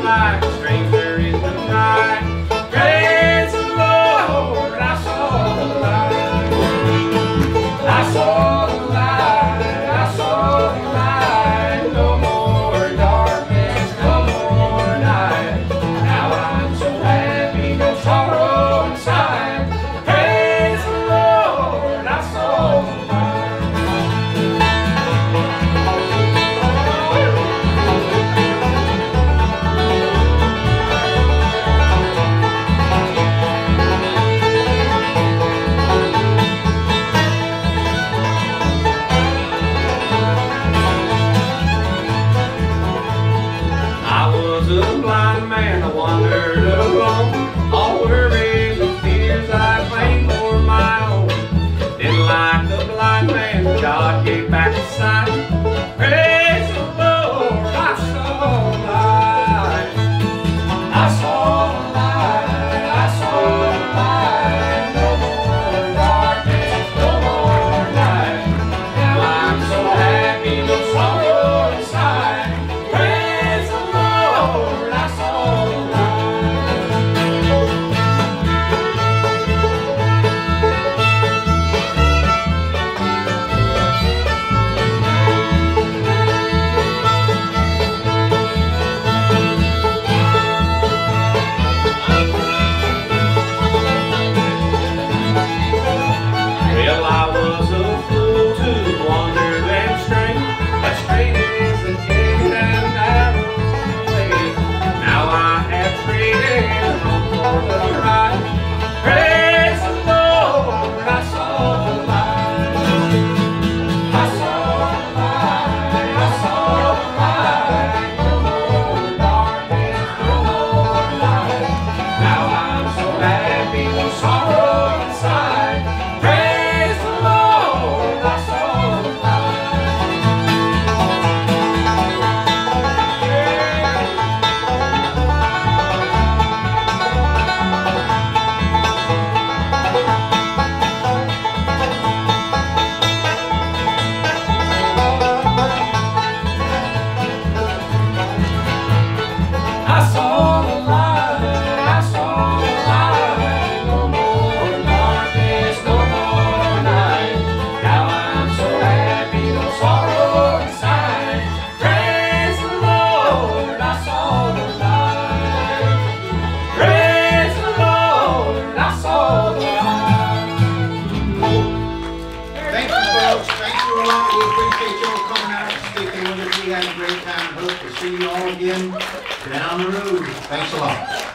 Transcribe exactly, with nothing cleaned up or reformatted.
like a stranger in the night. Praise the Lord, I saw the light. I saw the light, I saw the light. No more darkness, no more night. Now I'm so happy, no sorrow inside. Praise the Lord, I saw the light. I was a blind man, I wandered alone. All worries and fears I claimed for my own. Then like a blind man, God gave back his sight. Praise the Lord, I saw the light. I saw the light, I saw the light. No more darkness, no more night. Now I'm so happy, no sorrow inside. Praise the Lord, I saw the light. Well, I was a fool to wander and stray, as straight as a gate and narrow way. Now I have traded wrong for the right. Praise the Lord, I saw the light. I saw the light, I saw the light. No more darkness, no more night. Now I'm so happy, no sorrow inside. Praise the Lord, I saw the light. I saw the light, I saw the light. No more darkness, no more night. Now I'm so happy, no sorrow inside. Praise the Lord, I saw the light. Praise the Lord, I saw the light. Thank you, folks. Thank you a lot. We appreciate y'all coming out and speaking with us. We had a great time. Hope to see you all again down the road. Thanks a lot.